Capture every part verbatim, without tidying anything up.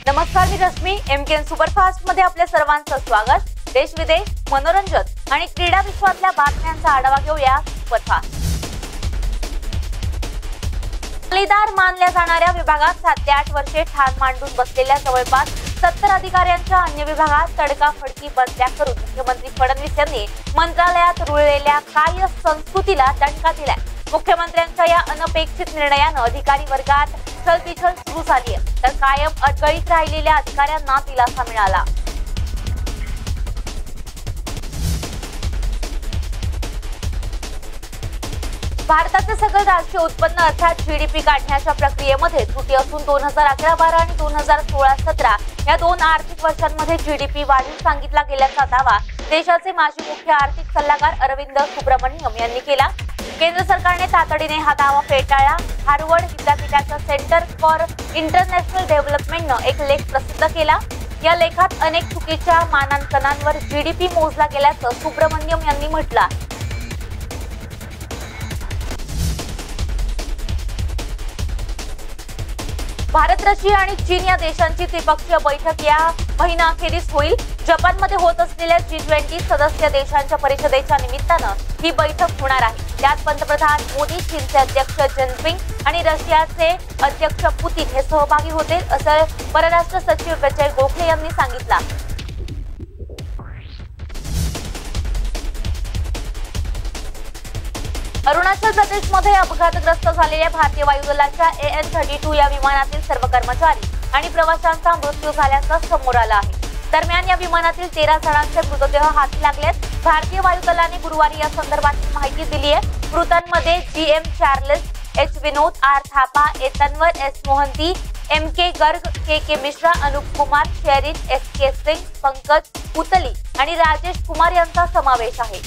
नमस्कार, मी Rashmi. MKN superfast मध्ये आपल्या सर्वांचं स्वागत. देश विदेश, मनोरंजन आणि क्रीडा विश्वातल्या बातम्यांचा आढावा घेऊया सुपरफास्ट. बलिदार मानल्या जाणाऱ्या विभागात सात ते आठ वर्षे ठाण मांडून बसलेल्या जवळपास सत्तर अधिकाऱ्यांच्या अन्य विभागात तडकाफडकी बदल्या करून मुख्यमंत्री फडणवीस यांनी मंत्रालयात रुळलेल्या कार्य संस्कृतीला दणका दिलाय. मुख्यमंत्र्यांच्या या अनपेक्षित निर्णयानं अधिकारी वर्गात छलबिछल सुरू झाली आहे, तर कायम अडगळीत राहिलेल्या अधिकाऱ्यांना दिलासा मिळाला. भारताचे सकल राष्ट्रीय उत्पन्न अर्थात जीडीपी काढण्याच्या प्रक्रियेमध्ये त्रुटी असून दोन हजार अकरा बारा आणि दोन हजार सोळा सतरा या दोन आर्थिक वर्षांमध्ये जीडीपी वाढीव सांगितला गेल्याचा दावा देशाचे माजी मुख्य आर्थिक सल्लागार अरविंद सुब्रमण्यम यांनी केला. केंद्र सरकारने तातडीने हा दावा फेटाळला. हार्वर्ड विद्यापीठाच्या सेंटर फॉर इंटरनॅशनल डेव्हलपमेंटनं एक लेख प्रसिद्ध केला. या लेखात अनेक चुकीच्या मानांकनांवर जीडीपी मोजला गेल्याचं सुब्रमण्यम यांनी म्हटलं. भारत, रशिया आणि चीन या देशांची त्रिपक्षीय बैठक या महिनाअखेरीस होईल. जपानमध्ये होत असलेल्या जी ट्वेंटी सदस्य देशांच्या परिषदेच्या निमित्तानं ही बैठक होणार आहे. त्यात पंतप्रधान मोदी, चीनचे अध्यक्ष जिनपिंग आणि रशियाचे अध्यक्ष पुतीन हे सहभागी होतील, असं परराष्ट्र सचिव विजय गोखले यांनी सांगितलं. अरुणाचल प्रदेशमध्ये अपघातग्रस्त झालेल्या भारतीय वायुदलाच्या ए एन थर्टी टू या विमानातील सर्व कर्मचारी आणि प्रवाशांचा मृत्यू झाल्याचं समोर आलं आहे. दरम्यान या विमानातील तेरा जणांचे मृतदेह हाती लागलेत. भारतीय वायुदलाने गुरुवारी या संदर्भात माहिती दिली आहे. मृतांमध्ये G M Charles, H Vinod, R Thapa, Etanwar S Mohanty, M K Garg, K K Mishra, Anup Kumar, Sherin S K Singh, Pankaj Putli आणि राजेश कुमार यांचा समावेश आहे.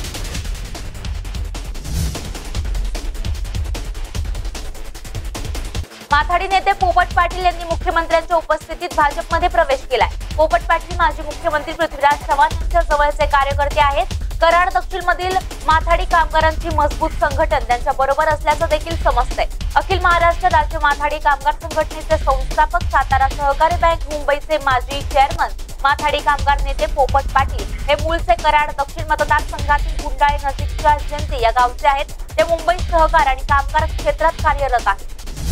माथाडी नेते पोपट पाटील यांनी मुख्यमंत्र्यांच्या उपस्थितीत भाजपमध्ये प्रवेश केलाय. पोपट पाटील माजी मुख्यमंत्री पृथ्वीराज चव्हाण यांच्या जवळचे कार्यकर्ते आहेत. कराड दक्षिण मधील माथाडी कामगारांची मजबूत संघटन त्यांच्या बरोबर असल्याचं देखील समजतंय. अखिल महाराष्ट्र राज्य माथाडी कामगार संघटनेचे संस्थापक, सातारा सहकारी बँक मुंबईचे माजी चेअरमन, माथाडी कामगार नेते पोपट पाटील हे मूळचे कराड दक्षिण मतदारसंघातील गुंडाळे नजीकच्या जयंती या गावचे आहेत. ते मुंबईत सहकार आणि कामगार क्षेत्रात कार्यरत आहेत.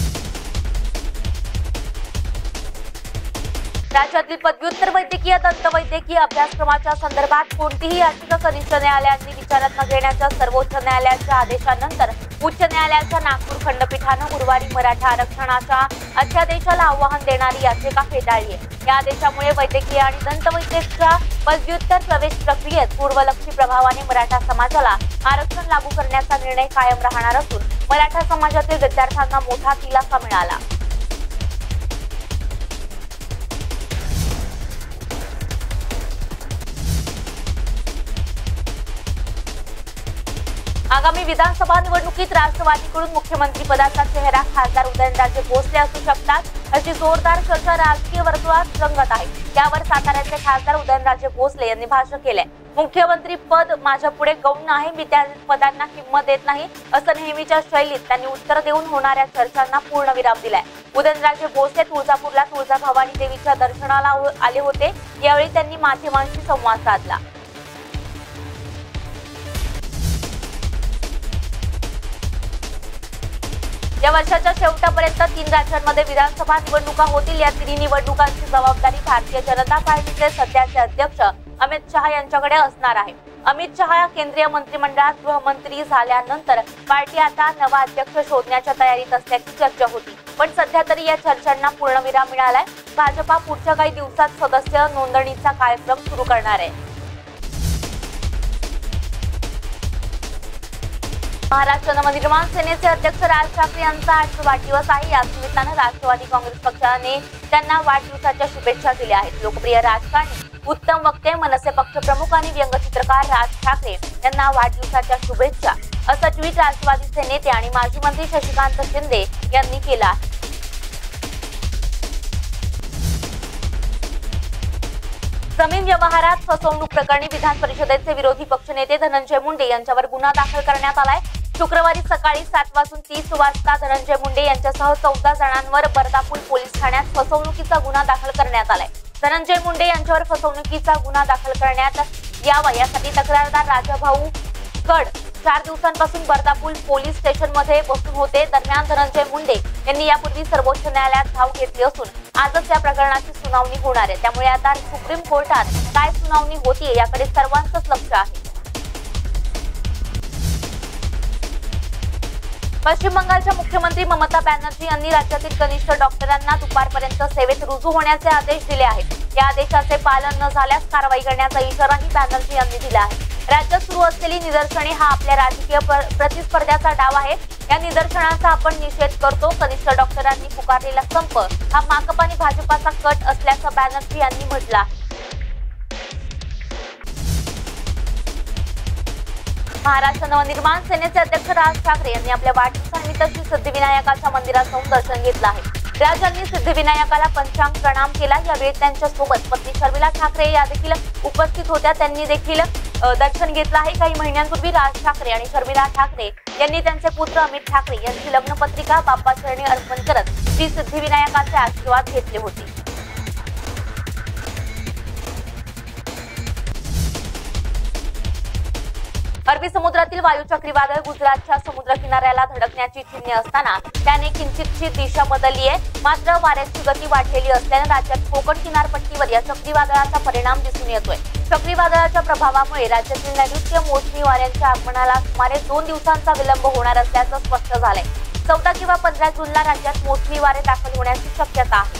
राज्यातील पदव्युत्तर वैद्यकीय दंतवैद्यकीय अभ्यासक्रमाच्या संदर्भात कोणतीही याचिका कनिष्ठ न्यायालयांनी विचारात न घेण्याच्या सर्वोच्च न्यायालयाच्या आदेशानंतर उच्च न्यायालयाच्या नागपूर खंडपीठानं गुरुवारी मराठा आरक्षणाच्या अध्यादेशाला आव्हान देणारी याचिका फेटाळली आहे. या आदेशामुळे वैद्यकीय आणि दंतवैद्यकच्या पदव्युत्तर प्रवेश प्रक्रियेत पूर्वलक्षी प्रभावाने मराठा समाजाला आरक्षण लागू करण्याचा निर्णय कायम राहणार असून मराठा समाजातील विद्यार्थ्यांना मोठा दिलासा मिळाला. आगामी विधानसभा निवडणुकीत राष्ट्रवादीकडून मुख्यमंत्री पदाचा चेहरा खासदार उदयनराजे भोसले असू शकतात, अशी जोरदार चर्चा राजकीय वर्तुळात रंगत आहे. त्यावर साताऱ्याचे खासदार उदयनराजे भोसले यांनी भाष्य केलंय. मुख्यमंत्री पद माझ्या पुढे गौण आहे, मी त्या पदांना किंमत देत नाही, असं नेहमीच्या शैलीत त्यांनी उत्तर देऊन होणाऱ्या चर्चांना पूर्णविराम दिलाय. उदयनराजे भोसले तुळजापूरला तुळजाभवानी देवीच्या दर्शनाला आले होते. यावेळी त्यांनी माध्यमांशी संवाद साधला. या वर्षाच्या शेवटापर्यंत तीन राज्यांमध्ये विधानसभा निवडणुका होतील. या तिन्ही निवडणुकांची जबाबदारी भारतीय जनता पार्टीचे सध्याचे अध्यक्ष अमित शहा यांच्याकडे असणार आहे. अमित शहा केंद्रीय मंत्रिमंडळात गृहमंत्री झाल्यानंतर पार्टी आता नवा अध्यक्ष शोधण्याच्या तयारीत असल्याची चर्चा होती, पण सध्या तरी या चर्चांना पूर्णविराम मिळालाय. भाजपा पुढच्या काही दिवसात सदस्य नोंदणीचा कार्यक्रम सुरू करणार आहे. महाराष्ट्र नवनिर्माण सेनेचे अध्यक्ष राज ठाकरे यांचा आज वाढदिवस आहे. याच निमित्तानं राष्ट्रवादी काँग्रेस पक्षाने त्यांना वाढदिवसाच्या शुभेच्छा दिल्या आहेत. लोकप्रिय राजकारणी, उत्तम वक्ते, मनसे पक्षप्रमुख आणि व्यंगचित्रकार राज ठाकरे यांना वाढदिवसाच्या शुभेच्छा, असं ट्विट राष्ट्रवादीचे नेते आणि माजी मंत्री शशिकांत शिंदे यांनी केलं आहे. जमीन व्यवहारात फसवणूक प्रकरणी विधान परिषदेचे विरोधी पक्षनेते धनंजय मुंडे यांच्यावर गुन्हा दाखल करण्यात आलाय. शुक्रवारी सकाळी सात वाजून तीस वाजता धनंजय मुंडे यांच्यासह चौदा जणांवर बर्दापूर पोलीस ठाण्यात फसवणुकीचा गुन्हा दाखल करण्यात आलाय। धनंजय मुंडे यांच्यावर फसवणुकीचा गुन्हा दाखल करण्यात यावा यासाठी तक्रारदार राजाभाऊ कड चार दिवसांपासून बर्दापूर पोलीस स्टेशन मध्ये बसून होते। दरम्यान धनंजय मुंडे यांनी यापूर्वी सर्वोच्च न्यायालयात धाव घेतली असून आजच या प्रकरणाची सुनावणी होणार आहे। त्यामुळे आता सुप्रीम कोर्टात काय सुनावणी होतीये याकडे सर्वांचंच लक्ष आहे। पश्चिम बंगालच्या मुख्यमंत्री ममता बॅनर्जी यांनी राज्यातील कनिष्ठ डॉक्टरांना दुपारपर्यंत सेवेत रुजू होण्याचे आदेश दिले आहेत। या आदेशाचे पालन न झाल्यास कारवाई करण्याचा इशाराही बॅनर्जी यांनी दिला आहे। राज्यात सुरू असलेली निदर्शने हा आपल्या राजकीय प्रतिस्पर्ध्याचा डाव आहे। या निदर्शनांचा आपण निषेध करतो। कनिष्ठ डॉक्टरांनी पुकारलेला संप हा माकप आणि भाजपाचा कट असल्याचं बॅनर्जी यांनी म्हटलं आहे। महाराष्ट्र नवनिर्माण सेनेचे अध्यक्ष राज ठाकरे यांनी आपल्या वाढदिवसानिमित्त श्री सिद्धिविनायकाच्या मंदिरात जाऊन दर्शन घेतलं आहे। राज यांनी सिद्धिविनायकाला पंचांग प्रणाम केला। यावेळी त्यांच्या सोबत पत्नी शर्मिला ठाकरे या देखील उपस्थित होत्या। त्यांनी देखील दर्शन घेतलं आहे। काही महिन्यांपूर्वी राज ठाकरे आणि शर्मिला ठाकरे यांनी त्यांचे पुत्र अमित ठाकरे यांची लग्नपत्रिका बाप्पाचरणी अर्पण करत श्री सिद्धिविनायकाचे आशीर्वाद घेतले होते। अरबी समुद्रातील वायू चक्रीवादळ गुजरातच्या समुद्र किनाऱ्याला धडकण्याची चिन्हे असताना त्याने किंचितशी दिशा बदलली आहे। मात्र वाऱ्याची गती वाढलेली असल्याने राज्यात कोकण किनारपट्टीवर या चक्रीवादळाचा परिणाम दिसून येतोय। चक्रीवादळाच्या प्रभावामुळे राज्यातील नैऋत्य मोसमी वाऱ्यांच्या आगमनाला सुमारे दोन दिवसांचा विलंब होणार असल्याचं स्पष्ट झालंय। चौदा किंवा पंधरा जूनला राज्यात मोसमी वारे दाखल होण्याची शक्यता आहे।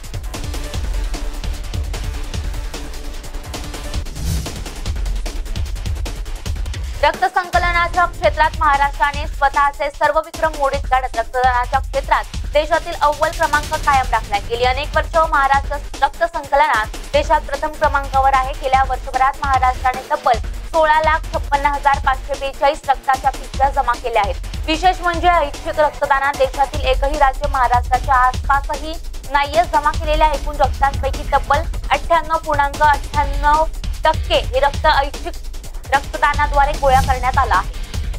रक्त संकलनाच्या क्षेत्रात महाराष्ट्राने स्वतःचे सर्व विक्रम मोडीत काढत रक्तदानाच्या क्षेत्रात देशातील अव्वल क्रमांक कायम राखलाय। गेली अनेक वर्ष महाराष्ट्र रक्त संकलनात देशात प्रथम क्रमांकावर आहे। गेल्या वर्षभरात महाराष्ट्राने तब्बल सोळा लाख छप्पन्न हजार पाचशे बेचाळीस रक्ताच्या पिशव्या जमा केल्या आहेत। विशेष म्हणजे ऐच्छिक रक्तदानात देशातील एकही राज्य महाराष्ट्राच्या आसपासही नाहीये। जमा केलेल्या एकूण रक्तांपैकी तब्बल अठ्ठ्याण्णव पूर्णांक अठ्ठ्याण्णव टक्के हे रक्त ऐच्छिक रक्तदानाद्वारे गोळा करण्यात आला आहे।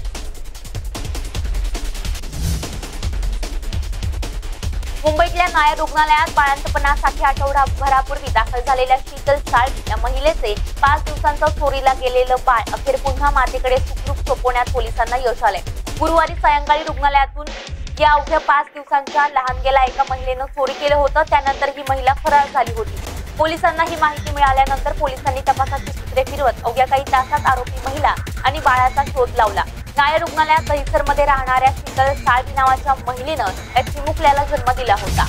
मुंबईतल्या नायर रुग्णालयात बाळंतपणासाठी आठवडाभरापूर्वी दाखल झालेल्या शीतल साळवी या महिलेचे पाच दिवसांचं चोरीला गेलेलं बाळ अखेर पुन्हा मातेकडे सुखरूप सोपवण्यात पोलिसांना यश आलंय। गुरुवारी सायंकाळी रुग्णालयातून या अवघ्या पाच दिवसांच्या लहानग्याला एका महिलेनं चोरी केलं होतं। त्यानंतर ही महिला फरार झाली होती। पोलिसांना ही माहिती मिळाल्यानंतर पोलिसांनी तपासाची सूत्रे फिरवत अवघ्या काही तासात आरोपी महिला आणि बाळाचा शोध लावला। नायर रुग्णालयात दहिसरमध्ये राहणाऱ्या शीतल साळवी नावाच्या महिलेनं या चिमुकल्याला जन्म दिला होता।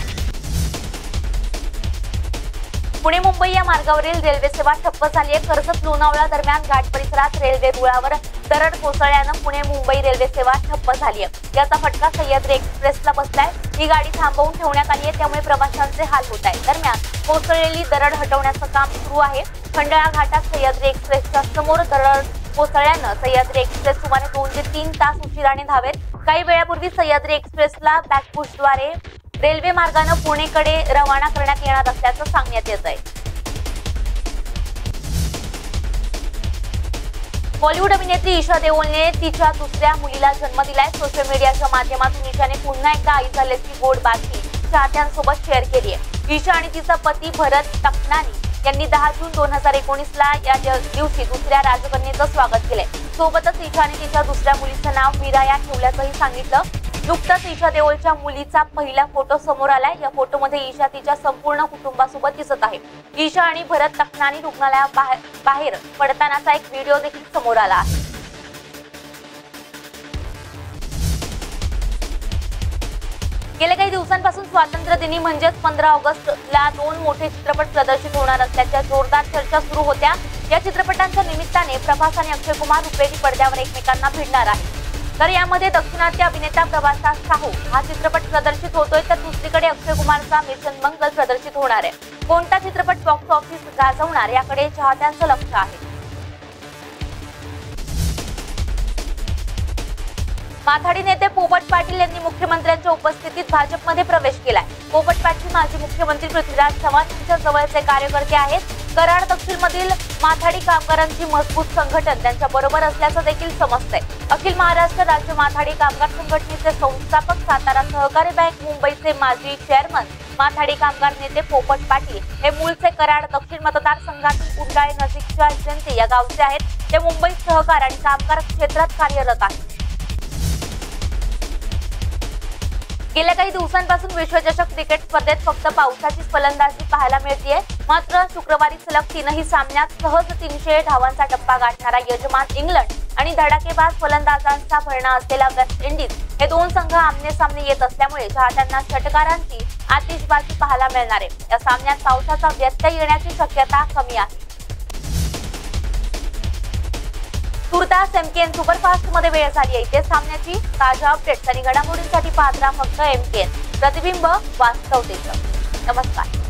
पुणे मुंबई या मार्गावरील रेल्वे सेवा ठप्प झाली आहे। कर्जत लोणावळा दरम्यान घाट परिसरात रेल्वे रुळावर दरड कोसळल्यानं पुणे मुंबई रेल्वे सेवा ठप्प झाली आहे। याचा फटका सह्याद्री एक्सप्रेसला बसलाय। ही गाडी थांबवून ठेवण्यात आली आहे, त्यामुळे प्रवाशांचे हाल होत आहेत। दरम्यान कोसळलेली दरड हटवण्याचं काम सुरू आहे। खंडाळा घाटात सह्याद्री एक्सप्रेसच्या समोर दरड कोसळल्यानं सह्याद्री एक्सप्रेस सुमारे दोन ते तीन तास उशिराने धावेल। काही वेळापूर्वी सह्याद्री एक्सप्रेसला बॅकपुशद्वारे रेल्वे मार्गाने पुणेकडे रवाना करण्यात येणार असल्याचं सांगण्यात येत आहे। बॉलिवूड अभिनेत्री ईशा देओलने तिच्या दुसऱ्या मुलीला जन्म दिलाय। सोशल मीडियाच्या माध्यमातून ईशाने पुन्हा एकदा आई झाल्याची गोड बातमी चाहत्यांसोबत शेअर केली आहे। ईशा आणि तिचा पती भरत तकनानी यांनी दहा जून दोन हजार एकोणीस ला या दिवशी दुसऱ्या राजकन्येचं स्वागत केलंय। सोबतच ईशाने तिच्या दुसऱ्या मुलीचं नाव मीराया ठेवल्याचंही सांगितलं। नुकताच ईशा देओलच्या मुलीचा पहिला फोटो समोर आलाय। या फोटोमध्ये ईशा तिच्या संपूर्ण कुटुंबासोबत दिसत आहे। ईशा आणि भरत तकनानी रुग्णालयात बाहेर पडतानाचा एक व्हिडिओ देखील समोर आला आहे। गेल्या काही दिवसांपासून स्वातंत्र्य दिनी म्हणजेच पंधरा ऑगस्टला दोन मोठे चित्रपट प्रदर्शित होणार असल्याच्या जोरदार चर्चा सुरू होत्या। या चित्रपटांच्या निमित्ताने प्रभास आणि अक्षय कुमार रुपेरी पडद्यावर एकमेकांना भिडणार आहे। तर यामध्ये दक्षिणात्य अभिनेता प्रभासचा साहू हा चित्रपट प्रदर्शित होतोय, तर दुसरीकडे अक्षय कुमारचा मिशन मंगल प्रदर्शित होणार आहे। कोणता चित्रपट बॉक्स ऑफिस गाजवणार याकडे चाहत्यांचं लक्ष आहे। माथाडी नेते पोपट पाटील यांनी मुख्यमंत्र्यांच्या उपस्थितीत भाजपमध्ये प्रवेश केलाय। पोपट पाटील माजी मुख्यमंत्री पृथ्वीराज चव्हाण यांच्या जवळचे कार्यकर्ते आहेत। कराड दक्षिण मधील माथाडी कामगारांची मजबूत संघटन त्यांच्या बरोबर असल्याचं देखील समजतंय। अखिल महाराष्ट्र राज्य माथाडी कामगार संघटनेचे संस्थापक, सातारा सहकारी बँक मुंबईचे माजी चेअरमन, माथाडी कामगार नेते पोपट पाटील हे मूळचे कराड दक्षिण मतदारसंघातील उंडाळे नजीकच्या जनते या गावचे आहेत। ते मुंबईत सहकार आणि कामगार क्षेत्रात कार्यरत आहेत। गेल्या काही दिवसांपासून विश्वचषक क्रिकेट स्पर्धेत फक्त पावसाचीच फलंदाजी पाहायला मिळतेय। मात्र शुक्रवारी सलग तीनही सामन्यात सहज तीनशे धावांचा टप्पा गाठणारा यजमान इंग्लंड आणि धडाकेबाज फलंदाजांचा भरणा असलेला वेस्ट इंडिज हे दोन संघ आमने सामने येत असल्यामुळे चाहत्यांना षटकारांची आतिषबाजी पाहायला मिळणार आहे। या सामन्यात पावसाचा व्यत्यय येण्याची शक्यता कमी आहे। तुर्तास एमकेएन सुपरफास्ट मध्ये वेळ झाली आहे। इथे सामन्याची ताज्या अपडेट्स आणि घडामोडींसाठी पाहत राहा फक्त एमकेएन, प्रतिबिंब वास्तवतेचं। नमस्कार।